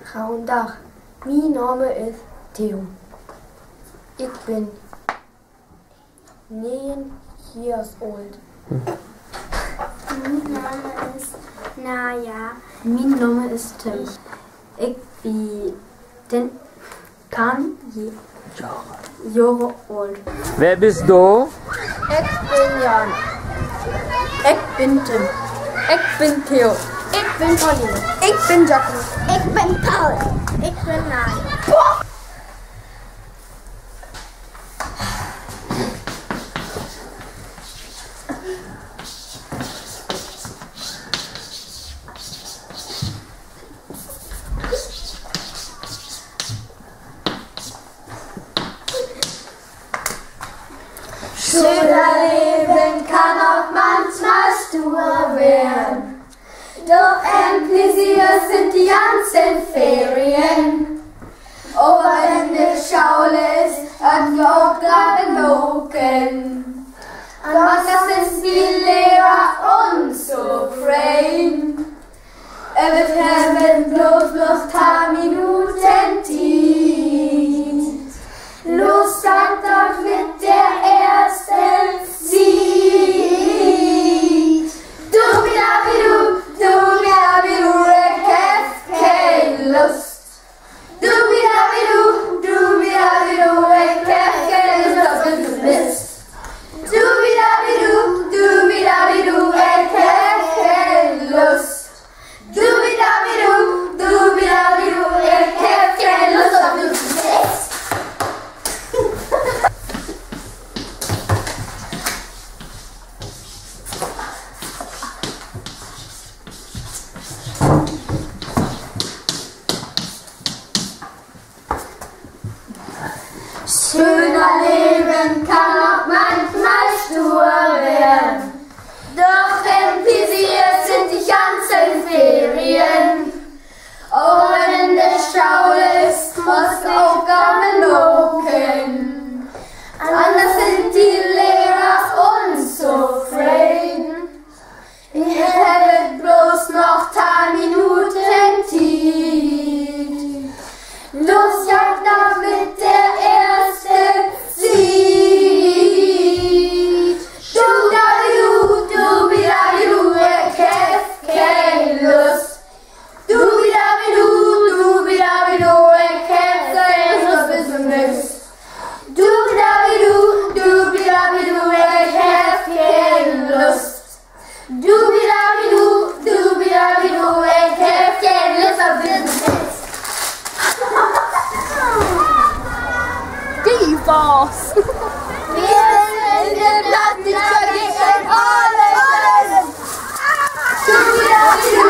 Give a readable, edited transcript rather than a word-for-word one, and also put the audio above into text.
Guten Tag, mein Name ist Theo. Ich bin 9 years old. Mein Name ist Naya. Mein Name ist Tim. Ich bin 10 Jahre alt. Wer bist du? Ich bin Jan. Ich bin Tim. Ich bin Theo. Ich bin Pauline. Ich bin Jacqueline. Ich bin Paul. Ich bin Naya. Schülerleben kann auch manchmal stur werden, doch endlich sind die ganzen Ferien. Aber wenn die Schule ist, hat die Aufgabe locken. Doch das ist die Lehrer unzufrieden. Wir haben bloß noch 10 Minuten Zeit. Los, sagt doch mit der ersten Sieg. Du, ich hab keine Lust. Du, ich hab keine Lust auf den Mist. Du, ich hab keine Lust. Du, ich hab keine Lust auf den Mist. Schöner Leben kann auch manchmal stur werden, doch impisiert sind die ganzen Ferien. Oh, wenn der Schule ist, muss Aufgaben locken, anders sind die Lehrer unzufrieden. Ich hätte bloß noch 10 Minuten Zeit. Los, jagt nach mit der ersten Sieg. Du, ich hab keine Lust. Du, ich hab keine Lust bis zum Mist. Du, ich hab keine Lust. Du, ich hab keine Lust auf diesen Mist. Die war's. Wir sind in der Plastik gegen alles.